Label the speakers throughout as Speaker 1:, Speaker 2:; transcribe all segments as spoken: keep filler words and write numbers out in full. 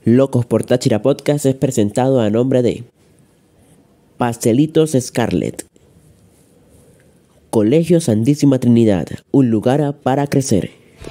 Speaker 1: Locos por Táchira Podcast es presentado a nombre de Pastelitos Scarlett, Colegio Santísima Trinidad, un lugar para crecer.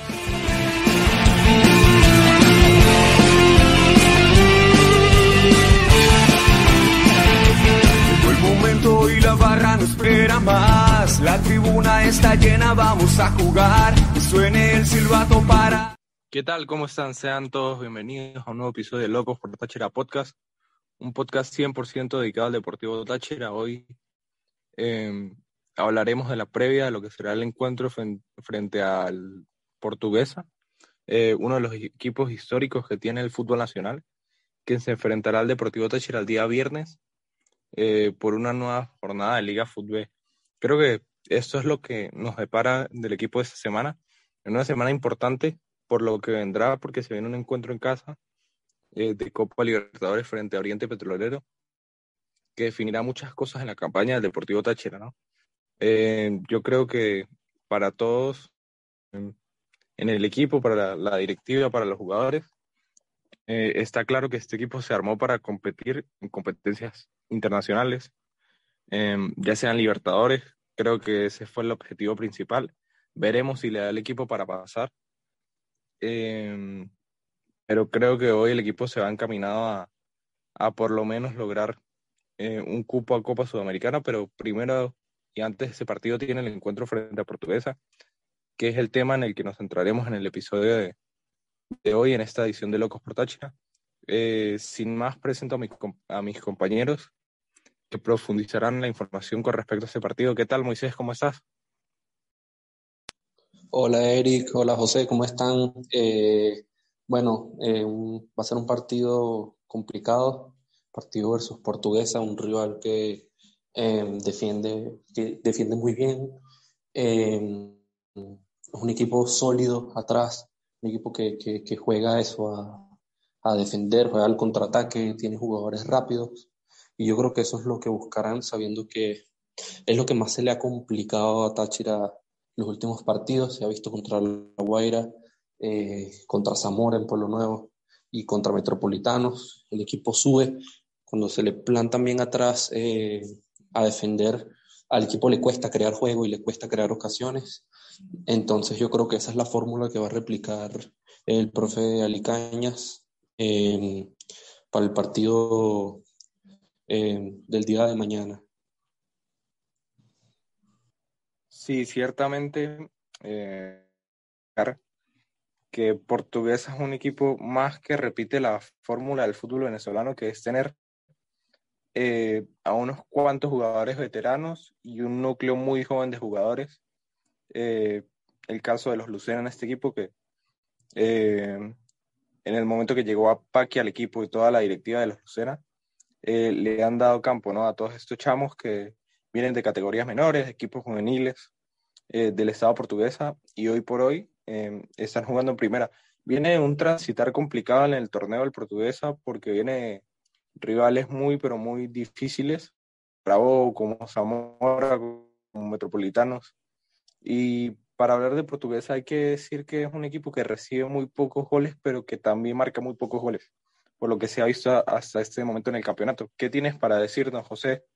Speaker 2: Llegó el momento y la barra no espera más. La tribuna está llena, vamos a jugar. Suene el silbato para...
Speaker 3: ¿Qué tal? ¿Cómo están? Sean todos bienvenidos a un nuevo episodio de Locos por Táchira Podcast, un podcast cien por ciento dedicado al Deportivo Táchira. Hoy eh, hablaremos de la previa de lo que será el encuentro frente, frente al Portuguesa, eh, uno de los equipos históricos que tiene el fútbol nacional, que se enfrentará al Deportivo Táchira el día viernes eh, por una nueva jornada de Liga Fútbol. Creo que esto es lo que nos depara del equipo de esta semana, en una semana importante por lo que vendrá, porque se viene un encuentro en casa eh, de Copa Libertadores frente a Oriente Petrolero, que definirá muchas cosas en la campaña del Deportivo Táchira, ¿no? Eh, yo creo que para todos, en, en el equipo, para la, la directiva, para los jugadores, eh, está claro que este equipo se armó para competir en competencias internacionales, eh, ya sean Libertadores. Creo que ese fue el objetivo principal. Veremos si le da el equipo para pasar. Eh, pero creo que hoy el equipo se va encaminado a, a por lo menos lograr eh, un cupo a Copa Sudamericana, pero primero y antes de ese partido tiene el encuentro frente a Portuguesa, que es el tema en el que nos centraremos en el episodio de, de hoy, en esta edición de Locos por Táchira. Eh, sin más, presento a, mi, a mis compañeros que profundizarán la información con respecto a ese partido. ¿Qué tal, Moisés? ¿Cómo estás?
Speaker 4: Hola Eric, hola José, ¿cómo están? Eh, bueno, eh, un- va a ser un partido complicado, partido versus Portuguesa, un rival que eh, defiende, que defiende muy bien, eh, es un equipo sólido atrás, un equipo que, que, que juega eso a, a defender, juega al contraataque, tiene jugadores rápidos, y yo creo que eso es lo que buscarán, sabiendo que es lo que más se le ha complicado a Táchira los últimos partidos. Se ha visto contra La Guaira, eh, contra Zamora en Pueblo Nuevo y contra Metropolitanos. El equipo sube. Cuando se le plantan bien atrás eh, a defender, al equipo le cuesta crear juego y le cuesta crear ocasiones. Entonces yo creo que esa es la fórmula que va a replicar el profe Alicañas eh, para el partido eh, del día de mañana.
Speaker 3: Sí, ciertamente, eh, que Portuguesa es un equipo más que repite la fórmula del fútbol venezolano, que es tener eh, a unos cuantos jugadores veteranos y un núcleo muy joven de jugadores. Eh, el caso de los Lucena en este equipo, que eh, en el momento que llegó a Paqui al equipo y toda la directiva de los Lucena, eh, le han dado campo, ¿no?, a todos estos chamos que vienen de categorías menores, de equipos juveniles eh, del Estado portuguesa, y hoy por hoy eh, están jugando en primera. Viene un transitar complicado en el torneo del Portuguesa porque viene rivales muy, pero muy difíciles, Bravo, como Zamora, como Metropolitanos. Y para hablar de Portuguesa hay que decir que es un equipo que recibe muy pocos goles, pero que también marca muy pocos goles, por lo que se ha visto hasta este momento en el campeonato. ¿Qué tienes para decirnos, José?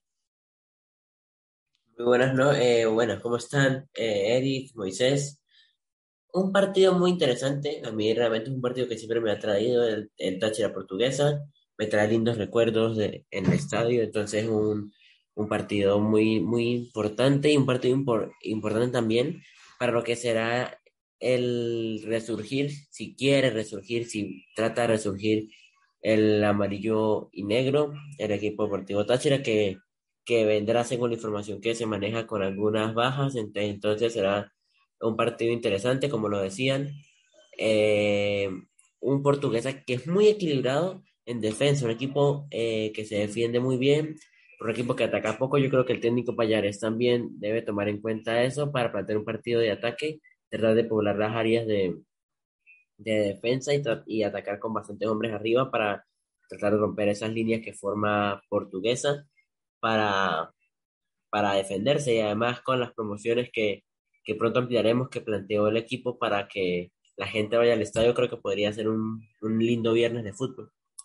Speaker 1: Muy buenas, ¿no? Eh, buenas, ¿cómo están? Eh, Eric, Moisés. Un partido muy interesante. A mí realmente es un partido que siempre me ha traído el, el Táchira Portuguesa. Me trae lindos recuerdos de, en el estadio. Entonces, un, un partido muy, muy importante y un partido impor- importante también para lo que será el resurgir, si quiere resurgir, si trata de resurgir el amarillo y negro, el equipo deportivo Táchira, que, que vendrá según la información que se maneja con algunas bajas. Ent- Entonces, será un partido interesante, como lo decían. Eh, un portuguesa que es muy equilibrado en defensa, un equipo eh, que se defiende muy bien, un equipo que ataca poco. Yo creo que el técnico Payares también debe tomar en cuenta eso para plantear un partido de ataque, tratar de poblar las áreas de, de defensa y, tra- y atacar con bastantes hombres arriba para tratar de romper esas líneas que forma Portuguesa para para defenderse, y además con las promociones que, que pronto ampliaremos, que planteó el equipo para que la gente vaya al estadio. Creo que podría ser un, un lindo viernes de fútbol.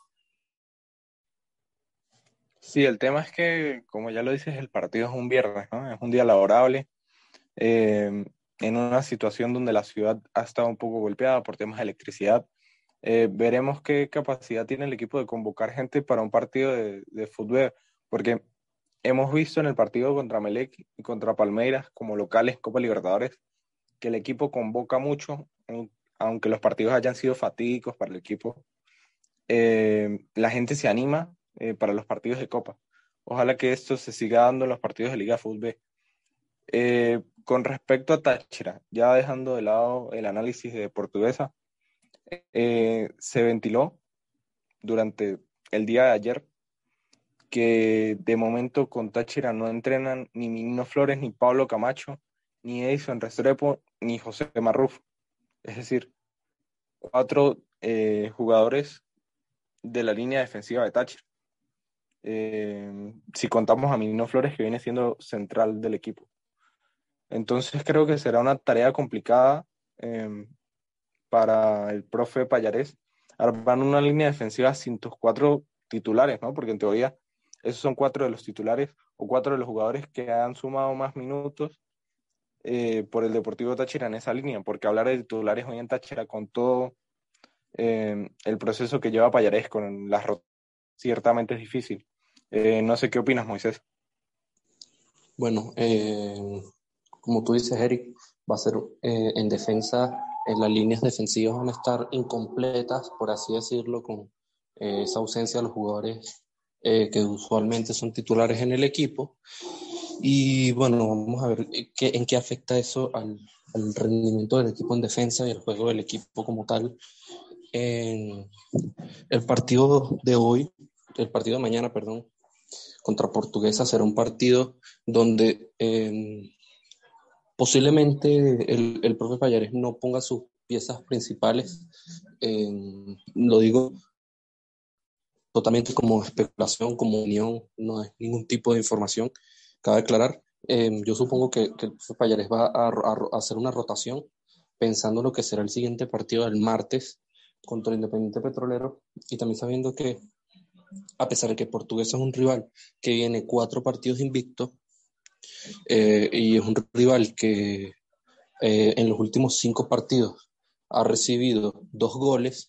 Speaker 3: Sí, el tema es que, como ya lo dices, el partido es un viernes, ¿no? Es un día laborable, eh, en una situación donde la ciudad ha estado un poco golpeada por temas de electricidad. Eh, veremos qué capacidad tiene el equipo de convocar gente para un partido de, de fútbol, porque hemos visto en el partido contra Melec y contra Palmeiras como locales Copa Libertadores que el equipo convoca mucho, aunque los partidos hayan sido fatídicos para el equipo. Eh, la gente se anima eh, para los partidos de Copa. Ojalá que esto se siga dando en los partidos de Liga Fútbol. Eh, con respecto a Táchira, ya dejando de lado el análisis de Portuguesa, eh, se ventiló durante el día de ayer que de momento con Táchira no entrenan ni Minino Flores, ni Pablo Camacho, ni Edison Restrepo, ni José Marrufo. Es decir, cuatro eh, jugadores de la línea defensiva de Táchira. Eh, si contamos a Minino Flores, que viene siendo central del equipo. Entonces creo que será una tarea complicada eh, para el profe Pallarés armar una línea defensiva sin tus cuatro titulares, ¿no? Porque en teoría esos son cuatro de los titulares o cuatro de los jugadores que han sumado más minutos eh, por el Deportivo Táchira en esa línea, porque hablar de titulares hoy en Táchira con todo eh, el proceso que lleva Pallarés con las rotaciones ciertamente es difícil. Eh, no sé qué opinas, Moisés.
Speaker 4: Bueno, eh, como tú dices, Eric, va a ser eh, en defensa, en las líneas defensivas van a estar incompletas, por así decirlo, con eh, esa ausencia de los jugadores eh, que usualmente son titulares en el equipo. Y bueno, vamos a ver qué, en qué afecta eso al, al rendimiento del equipo en defensa y el juego del equipo como tal. En el partido de hoy, el partido de mañana, perdón, contra Portuguesa será un partido donde eh, posiblemente el, el profe Pallares no ponga sus piezas principales. Eh, lo digo totalmente como especulación, como unión, no es ningún tipo de información. Cabe aclarar, eh, yo supongo que, que el profe Pallares va a, a, a hacer una rotación pensando en lo que será el siguiente partido del martes contra el Independiente Petrolero, y también sabiendo que a pesar de que Portuguesa es un rival que viene cuatro partidos invicto eh, y es un rival que eh, en los últimos cinco partidos ha recibido dos goles,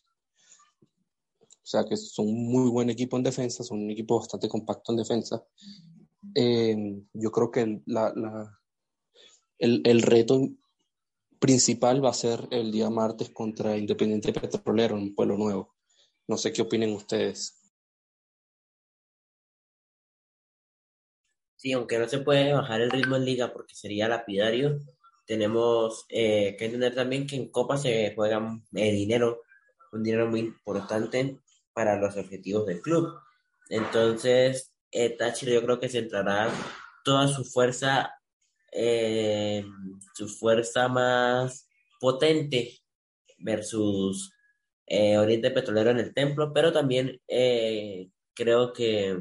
Speaker 4: o sea que son un muy buen equipo en defensa, son un equipo bastante compacto en defensa. Eh, yo creo que el, la, la, el, el reto principal va a ser el día martes contra Independiente Petrolero en Pueblo Nuevo. No sé qué opinen ustedes.
Speaker 1: Sí, aunque no se puede bajar el ritmo en liga porque sería lapidario, tenemos eh, que entender también que en Copa se juega eh, dinero, un dinero muy importante para los objetivos del club. Entonces, eh, Táchira yo creo que centrará toda su fuerza, eh, su fuerza más potente versus eh, Oriente Petrolero en el Templo, pero también eh, creo que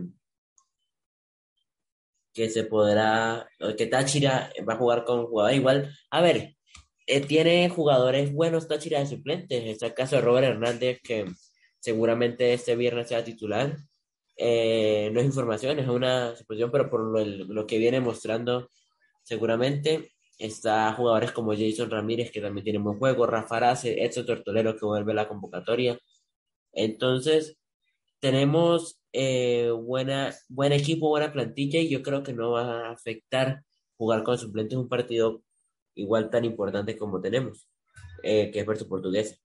Speaker 1: que se podrá, que Táchira va a jugar con jugadores igual. A ver, eh, tiene jugadores buenos Táchira de suplentes. Está el caso de Robert Hernández, que seguramente este viernes sea titular. Eh, no es información, es una suposición, pero por lo, lo que viene mostrando, seguramente está jugadores como Jason Ramírez, que también tiene buen juego, Rafa Arce, Edson Tortolero, que vuelve a la convocatoria. Entonces, tenemos eh, buena, buen equipo, buena plantilla y yo creo que no va a afectar jugar con suplentes un partido igual tan importante como tenemos, eh, que es versus Portuguesa.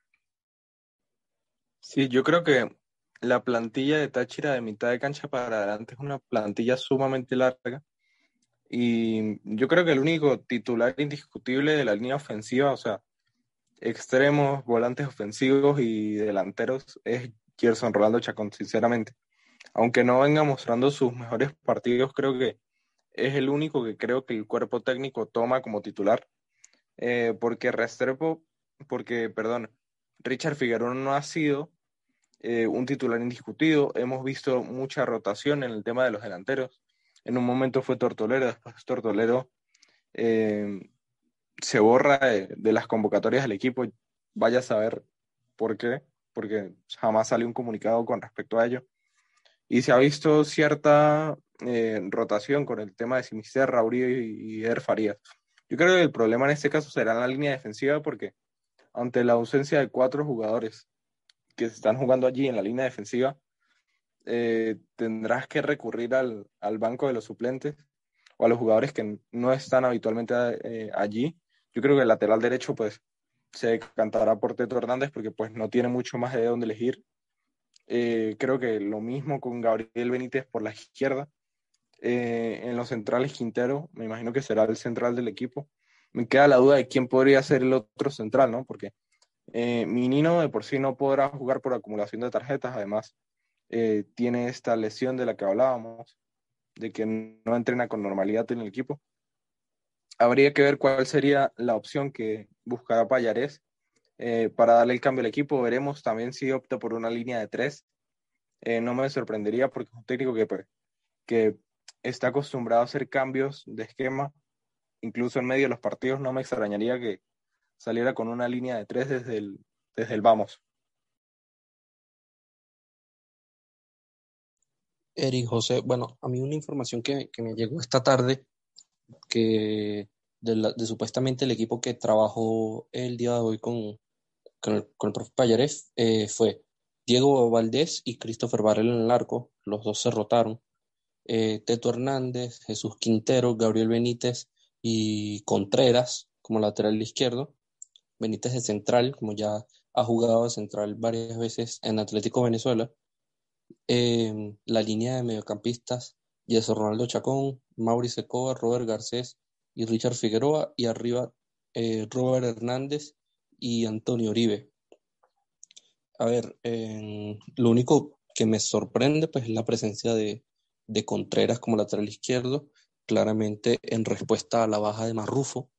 Speaker 3: Sí, yo creo que la plantilla de Táchira de mitad de cancha para adelante es una plantilla sumamente larga y yo creo que el único titular indiscutible de la línea ofensiva, o sea, extremos, volantes ofensivos y delanteros es Gerson Rolando Chacón, sinceramente. Aunque no venga mostrando sus mejores partidos, creo que es el único que creo que el cuerpo técnico toma como titular, eh, porque Restrepo, porque, perdón, Richard Figueroa no ha sido eh, un titular indiscutido. Hemos visto mucha rotación en el tema de los delanteros. En un momento fue Tortolero, después Tortolero eh, se borra de, de las convocatorias del equipo. Vaya a saber por qué, porque jamás salió un comunicado con respecto a ello. y se ha visto cierta eh, rotación con el tema de Sinisterra, Uribe y, y Eder Farías. Yo creo que el problema en este caso será en la línea defensiva porque ante la ausencia de cuatro jugadores que se están jugando allí en la línea defensiva, eh, tendrás que recurrir al, al banco de los suplentes o a los jugadores que no están habitualmente eh, allí. Yo creo que el lateral derecho pues se decantará por Teto Hernández porque pues no tiene mucho más de dónde elegir. Eh, creo que lo mismo con Gabriel Benítez por la izquierda. Eh, en los centrales, Quintero, me imagino que será el central del equipo. Me queda la duda de quién podría ser el otro central, ¿no? Porque eh, Minino de por sí no podrá jugar por acumulación de tarjetas, además eh, tiene esta lesión de la que hablábamos, de que no entrena con normalidad en el equipo. Habría que ver cuál sería la opción que buscará Pallarés eh, para darle el cambio al equipo. Veremos también si opta por una línea de tres. Eh, no me sorprendería porque es un técnico que, pues, que está acostumbrado a hacer cambios de esquema, incluso en medio de los partidos. No me extrañaría que saliera con una línea de tres desde el, desde el vamos.
Speaker 4: Eric, José, bueno, a mí una información que, que me llegó esta tarde, que de, la- de supuestamente el equipo que trabajó el día de hoy con, con el, con el profe Payares, eh, fue Diego Valdés y Christopher Varela en el arco, los dos se rotaron. Eh, Teto Hernández, Jesús Quintero, Gabriel Benítez y Contreras como lateral izquierdo. Benítez de central, como ya ha jugado de central varias veces en Atlético Venezuela. Eh, la línea de mediocampistas, Jesse Ronaldo Chacón, Mauricio Secoba, Robert Garcés y Richard Figueroa, y arriba eh, Robert Hernández y Antonio Uribe. A ver, eh, lo único que me sorprende pues es la presencia de, de Contreras como lateral izquierdo, claramente en respuesta a la baja de Marrufo.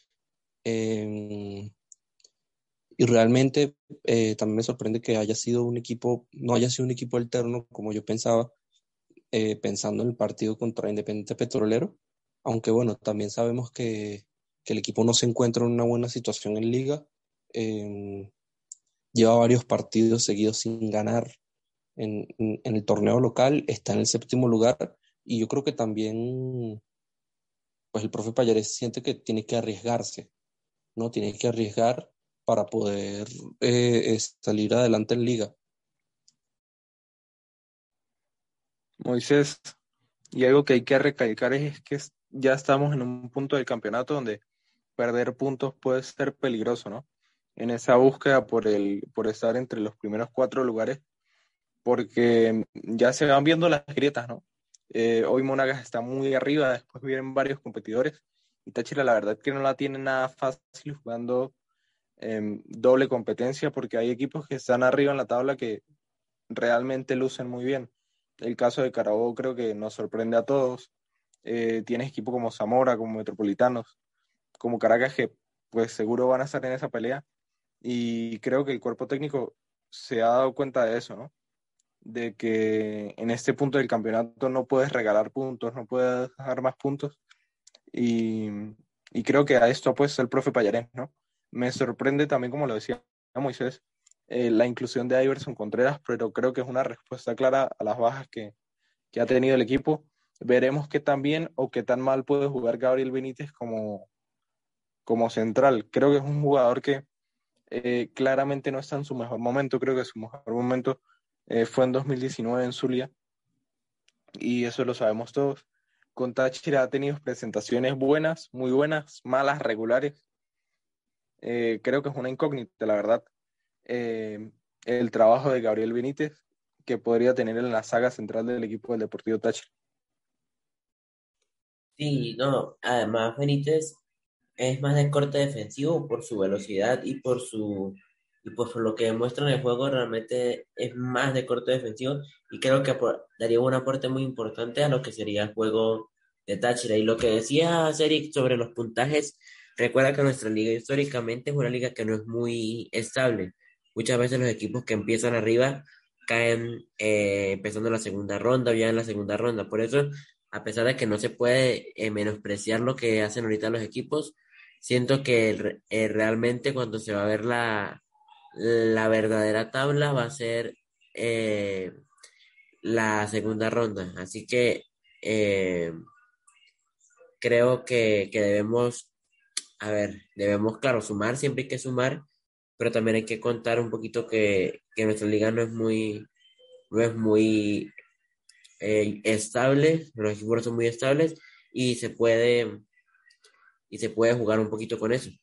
Speaker 4: Eh, y realmente eh, también me sorprende que haya sido un equipo, no haya sido un equipo alterno como yo pensaba, eh, pensando en el partido contra Independiente Petrolero, aunque bueno, también sabemos que, que el equipo no se encuentra en una buena situación en liga. Eh, lleva varios partidos seguidos sin ganar en, en, en el torneo local, está en el séptimo lugar, y yo creo que también pues el profe Payares siente que tiene que arriesgarse, ¿no? Tiene que arriesgar para poder eh, salir adelante en liga.
Speaker 3: Moisés, y algo que hay que recalcar es que ya estamos en un punto del campeonato donde perder puntos puede ser peligroso, ¿no? En esa búsqueda por el, por estar entre los primeros cuatro lugares, porque ya se van viendo las grietas, ¿no? Eh, hoy Monagas está muy arriba, después vienen varios competidores, y Táchira la verdad que no la tiene nada fácil jugando eh, doble competencia, porque hay equipos que están arriba en la tabla que realmente lucen muy bien. El caso de Carabobo creo que nos sorprende a todos. Eh, tienes equipos como Zamora, como Metropolitanos, como Caracas, que pues seguro van a estar en esa pelea, y creo que el cuerpo técnico se ha dado cuenta de eso, ¿no? De que en este punto del campeonato no puedes regalar puntos, no puedes dejar más puntos, y, y creo que a esto apuesta el profe Payarés, ¿no? Me sorprende también, como lo decía Moisés, eh, la inclusión de Iverson Contreras, pero creo que es una respuesta clara a las bajas que, que ha tenido el equipo. Veremos qué tan bien o qué tan mal puede jugar Gabriel Benítez como, como central. Creo que es un jugador que eh, claramente no está en su mejor momento. Creo que su mejor momento eh, fue en dos mil diecinueve en Zulia, y eso lo sabemos todos. Con Táchira ha tenido presentaciones buenas, muy buenas, malas, regulares. Eh, creo que es una incógnita, la verdad, eh, el trabajo de Gabriel Benítez que podría tener en la saga central del equipo del Deportivo Táchira.
Speaker 1: Sí, no, además Benítez es más de corte defensivo por su velocidad y por su y por lo que demuestra en el juego, realmente es más de corte defensivo, y creo que apor- daría un aporte muy importante a lo que sería el juego de Táchira. Y lo que decía Eric sobre los puntajes, recuerda que nuestra liga históricamente es una liga que no es muy estable. Muchas veces los equipos que empiezan arriba caen eh, empezando la segunda ronda o ya en la segunda ronda. Por eso, a pesar de que no se puede eh, menospreciar lo que hacen ahorita los equipos, siento que re- eh, realmente cuando se va a ver la, la verdadera tabla va a ser eh, la segunda ronda. Así que eh, creo que, que debemos, a ver, debemos, claro, sumar, siempre hay que sumar, pero también hay que contar un poquito que, que nuestra liga no es muy, no es muy eh, estable, los equipos son muy estables y se puede, y se puede jugar un poquito con eso.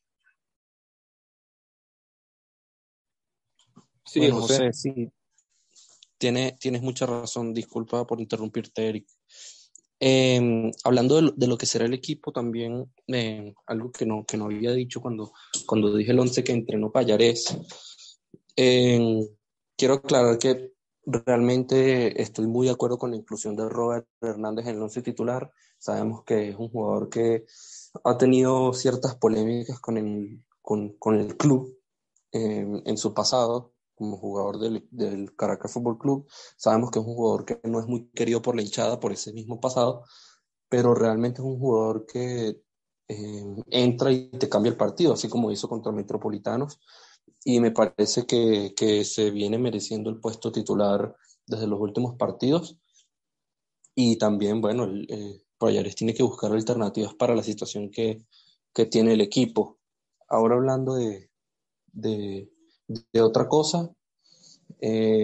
Speaker 3: Sí,
Speaker 4: Bueno,
Speaker 3: José.
Speaker 4: José, sí, tiene, tienes mucha razón. Disculpa por interrumpirte, Eric. Eh, hablando de lo, de lo que será el equipo también, eh, algo que no, que no había dicho cuando, cuando dije el once que entrenó Payares, eh, quiero aclarar que realmente estoy muy de acuerdo con la inclusión de Robert Hernández en el once titular. Sabemos que es un jugador que ha tenido ciertas polémicas con el, con, con el club eh, en su pasado como jugador del, del Caracas Fútbol Club. Sabemos que es un jugador que no es muy querido por la hinchada por ese mismo pasado, pero realmente es un jugador que eh, entra y te cambia el partido, así como hizo contra Metropolitanos, y me parece que, que se viene mereciendo el puesto titular desde los últimos partidos, y también, bueno, el, eh, Payares tiene que buscar alternativas para la situación que, que tiene el equipo. Ahora hablando de, de, de otra cosa, eh,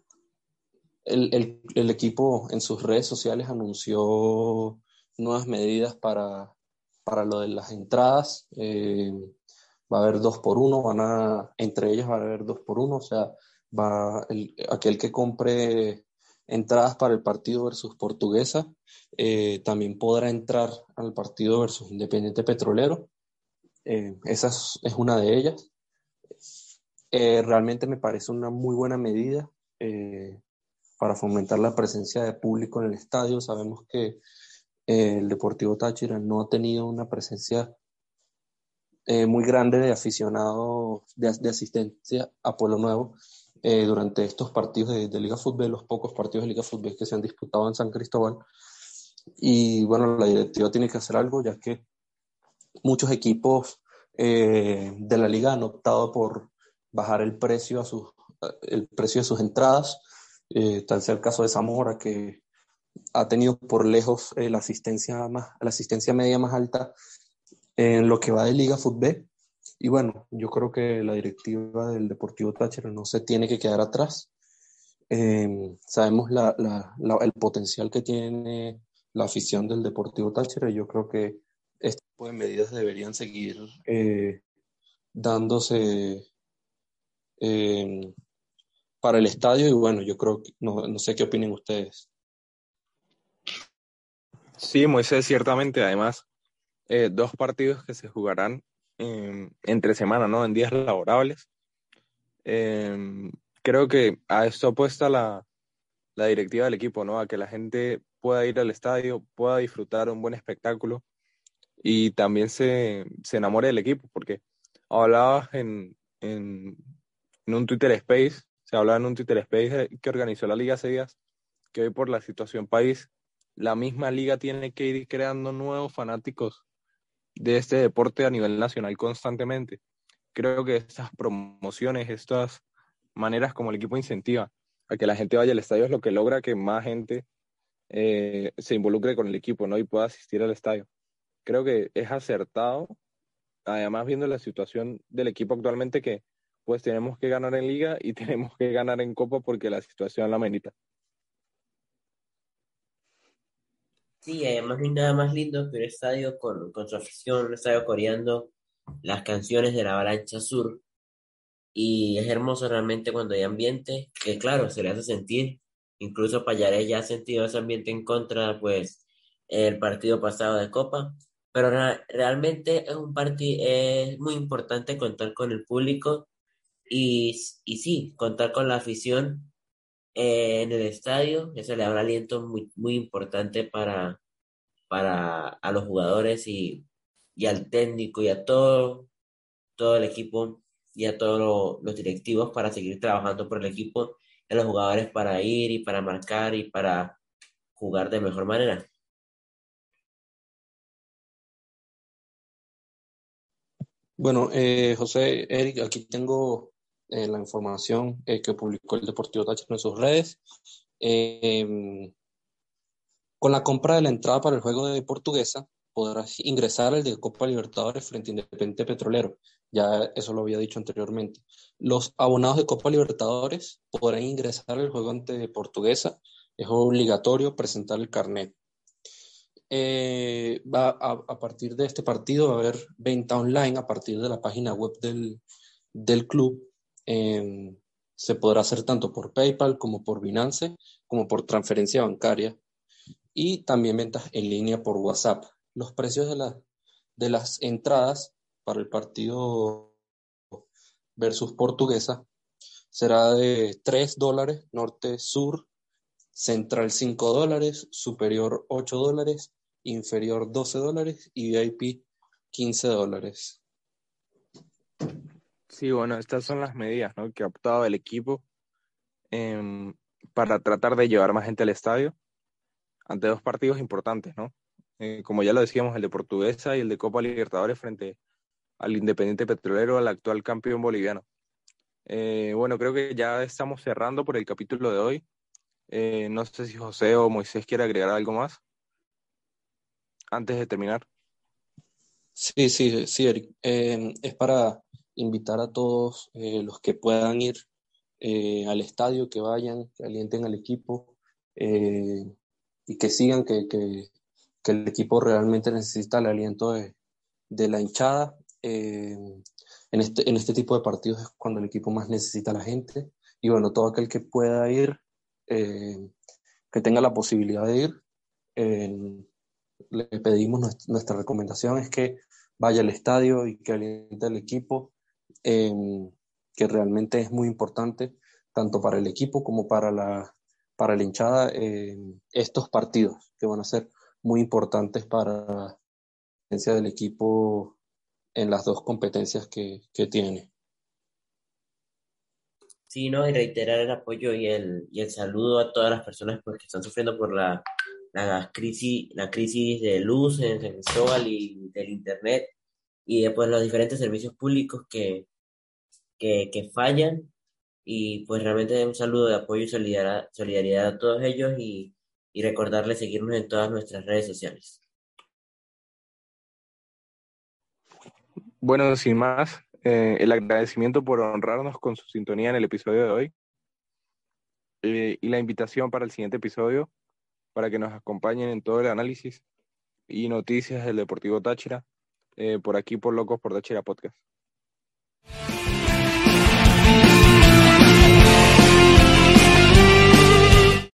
Speaker 4: el, el, el equipo en sus redes sociales anunció nuevas medidas para, para lo de las entradas. Eh, va a haber dos por uno, van a, entre ellas va a haber dos por uno, o sea, va el, aquel que compre entradas para el partido versus Portuguesa, eh, también podrá entrar al partido versus Independiente Petrolero. Eh, esa es, es una de ellas. Eh, realmente me parece una muy buena medida. Eh, para fomentar la presencia de público en el estadio. Sabemos que eh, el Deportivo Táchira no ha tenido una presencia eh, muy grande de aficionados, de, de asistencia a Pueblo Nuevo eh, durante estos partidos de, de Liga Fútbol, los pocos partidos de Liga Fútbol que se han disputado en San Cristóbal. Y bueno, la directiva tiene que hacer algo, ya que muchos equipos eh, de la liga han optado por bajar el precio, a sus, el precio de sus entradas. Eh, tal sea el caso de Zamora, que ha tenido por lejos eh, la, asistencia más, la asistencia media más alta en lo que va de Liga Fútbol. Y bueno, yo creo que la directiva del Deportivo Táchira no se tiene que quedar atrás. Eh, sabemos la, la, la, el potencial que tiene la afición del Deportivo Táchira, y yo creo que este tipo de medidas deberían seguir eh, dándose eh, para el estadio. Y bueno, yo creo que no, no sé qué opinen ustedes.
Speaker 3: Sí, Moisés, ciertamente. Además, eh, dos partidos que se jugarán eh, entre semana, ¿no? En días laborables. Eh, Creo que a esto apuesta la, la directiva del equipo, ¿no? A que la gente pueda ir al estadio, pueda disfrutar un buen espectáculo y también se, se enamore del equipo, porque hablabas en, en, en un Twitter Space, se hablaba en un Twitter Space que organizó la liga hace días, que hoy por la situación país, la misma liga tiene que ir creando nuevos fanáticos de este deporte a nivel nacional constantemente. Creo que estas promociones, estas maneras como el equipo incentiva a que la gente vaya al estadio es lo que logra que más gente eh, se involucre con el equipo, ¿no? Y pueda asistir al estadio. Creo que es acertado, además viendo la situación del equipo actualmente, que pues tenemos que ganar en liga y tenemos que ganar en copa porque la situación la amerita.
Speaker 1: Sí, además no hay nada más lindo que un estadio con, con su afición, un estadio coreando las canciones de la Avalancha Sur. Y es hermoso realmente cuando hay ambiente, que claro, se le hace sentir. Incluso Payares ya ha sentido ese ambiente en contra, pues, el partido pasado de Copa. Pero ra- realmente es un partido, es muy importante contar con el público y, y sí, contar con la afición eh, en el estadio. Eso le da un aliento muy, muy importante para, para a los jugadores y, y al técnico y a todo todo el equipo y a todos lo- los directivos para seguir trabajando por el equipo y a los jugadores para ir y para marcar y para jugar de mejor manera.
Speaker 4: Bueno, eh, José, Eric, aquí tengo eh, la información eh, que publicó el Deportivo Táchira en sus redes. Eh, con la compra de la entrada para el juego de Portuguesa, podrás ingresar al de Copa Libertadores frente a Independiente Petrolero. Ya eso lo había dicho anteriormente. Los abonados de Copa Libertadores podrán ingresar al juego ante Portuguesa. Es obligatorio presentar el carnet. Eh, va a, a partir de este partido va a haber venta online a partir de la página web del, del club. Eh, se podrá hacer tanto por PayPal como por Binance, como por transferencia bancaria y también ventas en línea por WhatsApp. Los precios de, la, de las entradas para el partido versus Portuguesa será de tres dólares, norte-sur, central cinco dólares, superior ocho dólares, inferior doce dólares y V I P quince dólares.
Speaker 3: Sí, bueno, estas son las medidas, ¿no?, que ha optado el equipo em, para tratar de llevar más gente al estadio ante dos partidos importantes, ¿no? Eh, como ya lo decíamos, el de Portuguesa y el de Copa Libertadores frente al Independiente Petrolero, al actual campeón boliviano. Eh, bueno, creo que ya estamos cerrando por el capítulo de hoy. Eh, no sé si José o Moisés quiere agregar algo más antes de terminar.
Speaker 4: Sí, sí, sí, Eric. Eh, es para invitar a todos eh, los que puedan ir eh, al estadio, que vayan, que alienten al equipo eh, y que sigan, que, que, que el equipo realmente necesita el aliento de, de la hinchada. Eh, en este, en este tipo de partidos es cuando el equipo más necesita a la gente. Y bueno, todo aquel que pueda ir, eh, que tenga la posibilidad de ir, eh, le pedimos, nuestra, nuestra recomendación es que vaya al estadio y que aliente al equipo, eh, que realmente es muy importante, tanto para el equipo como para la, para la hinchada, eh, estos partidos que van a ser muy importantes para la presencia del equipo en las dos competencias que, que tiene.
Speaker 1: Sí, ¿no? Y reiterar el apoyo y el, y el saludo a todas las personas pues, que están sufriendo por la, la crisis, la crisis de luz en San Cristóbal y del internet y de pues, los diferentes servicios públicos que, que, que fallan. Y pues realmente un saludo de apoyo y solidaridad, solidaridad a todos ellos y, y recordarles seguirnos en todas nuestras redes sociales.
Speaker 3: Bueno, sin más, eh, el agradecimiento por honrarnos con su sintonía en el episodio de hoy eh, y la invitación para el siguiente episodio para que nos acompañen en todo el análisis y noticias del Deportivo Táchira, eh, por aquí por Locos por Táchira Podcast.